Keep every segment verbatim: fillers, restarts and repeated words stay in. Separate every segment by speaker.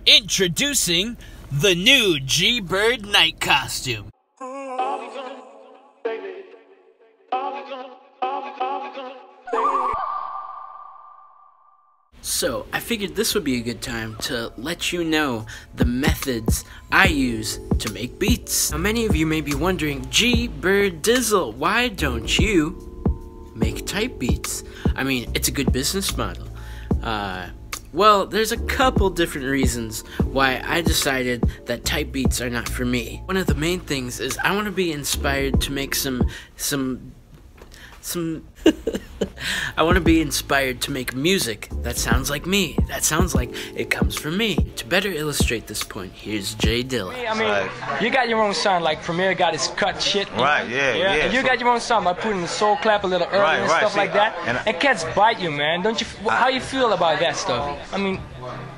Speaker 1: Introducing the new G-Bird night costume. So, I figured this would be a good time to let you know the methods I use to make beats. Now, many of you may be wondering, G-Bird Dizzle, why don't you make type beats? I mean, it's a good business model. Uh, well, there's a couple different reasons why I decided that type beats are not for me. One of the main things is I want to be inspired to make some, some, some... I want to be inspired to make music that sounds like me, that sounds like it comes from me. To better illustrate this point, here's Jay Dilla.
Speaker 2: I mean, right. You got your own sound, like Premier got his cut shit.
Speaker 3: Right, yeah, yeah.
Speaker 2: And you
Speaker 3: so,
Speaker 2: got your own sound by putting the soul clap a little early
Speaker 3: right,
Speaker 2: and
Speaker 3: right,
Speaker 2: stuff
Speaker 3: see,
Speaker 2: like that.
Speaker 3: And,
Speaker 2: and cats bite you, man. Don't you? I, how you feel about that stuff? I mean,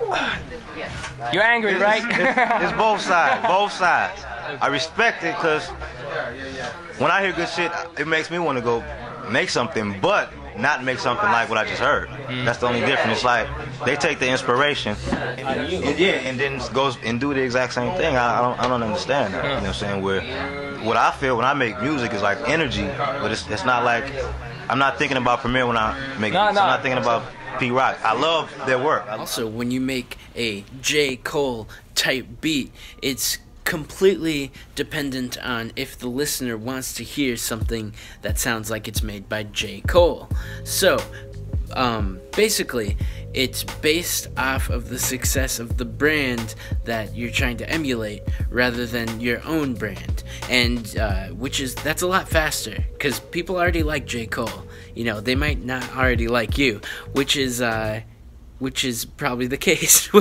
Speaker 2: you're angry,
Speaker 3: it's,
Speaker 2: right?
Speaker 3: It's, it's both sides, both sides. I respect it because when I hear good shit, it makes me want to go make something, but not make something like what I just heard. Mm. That's the only difference. It's like they take the inspiration, and, yeah, and then goes and do the exact same thing. I, I don't, I don't understand that. You know what I'm saying? Where what I feel when I make music is like energy, but it's, it's not like I'm not thinking about Premier when I make.
Speaker 2: No,
Speaker 3: beats.
Speaker 2: no.
Speaker 3: I'm not thinking about P Rock. I love their work.
Speaker 1: Also, when you make a J. Cole type beat, it's completely dependent on if the listener wants to hear something that sounds like it's made by J. Cole. So, um, basically, it's based off of the success of the brand that you're trying to emulate rather than your own brand. And, uh, which is, that's a lot faster, because people already like J. Cole. You know, they might not already like you, which is, uh, which is probably the case.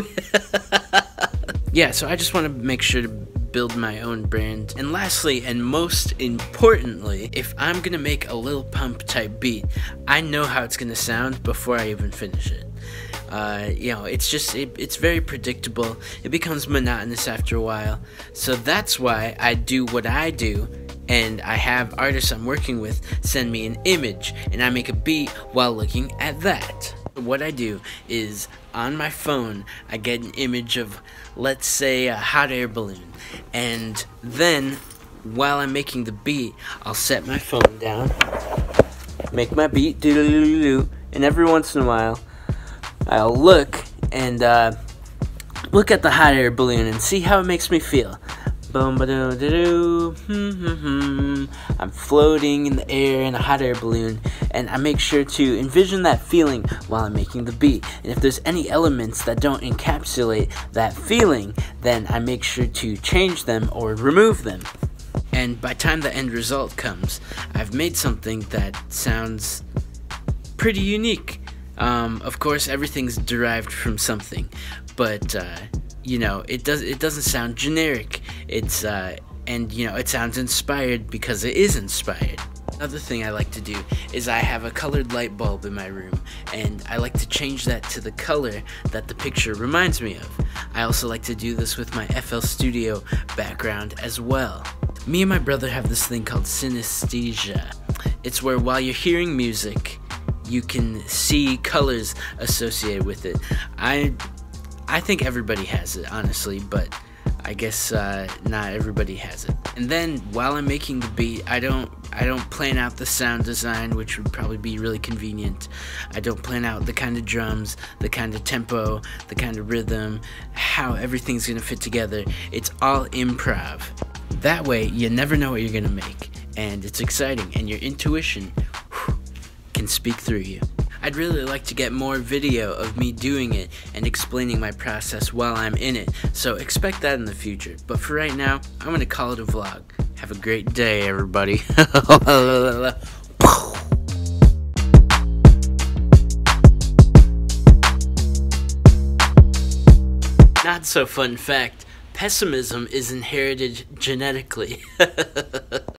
Speaker 1: Yeah, so I just want to make sure to build my own brand. And lastly, and most importantly, if I'm gonna make a Lil Pump type beat, I know how it's gonna sound before I even finish it. Uh, you know, it's just, it, it's very predictable. It becomes monotonous after a while. So that's why I do what I do, and I have artists I'm working with send me an image, and I make a beat while looking at that. What I do is, on my phone, I get an image of, let's say, a hot air balloon. And then, while I'm making the beat, I'll set my phone down, make my beat, doo-doo-doo-doo, and every once in a while, I'll look and uh, look at the hot air balloon and see how it makes me feel. Boom, ba doo doo doo, hmm, hmm, hmm. I'm floating in the air in a hot air balloon, and I make sure to envision that feeling while I'm making the beat. And if there's any elements that don't encapsulate that feeling, then I make sure to change them or remove them. And by the time the end result comes, I've made something that sounds pretty unique. Um, of course, everything's derived from something, but uh, you know, it does. It doesn't sound generic. It's uh, and you know, it sounds inspired because it is inspired. Another thing I like to do is I have a colored light bulb in my room, and I like to change that to the color that the picture reminds me of. I also like to do this with my F L Studio background as well. Me and my brother have this thing called synesthesia. It's where while you're hearing music, you can see colors associated with it. I I think everybody has it, honestly, but I guess uh, not everybody has it. And then while I'm making the beat, I don't I don't plan out the sound design, which would probably be really convenient. I don't plan out the kind of drums, the kind of tempo, the kind of rhythm, how everything's gonna fit together. It's all improv. That way, you never know what you're gonna make, and it's exciting, and your intuition whew, can speak through you. I'd really like to get more video of me doing it and explaining my process while I'm in it, so expect that in the future. But for right now, I'm gonna call it a vlog. Have a great day, everybody. Not so fun fact, pessimism is inherited genetically.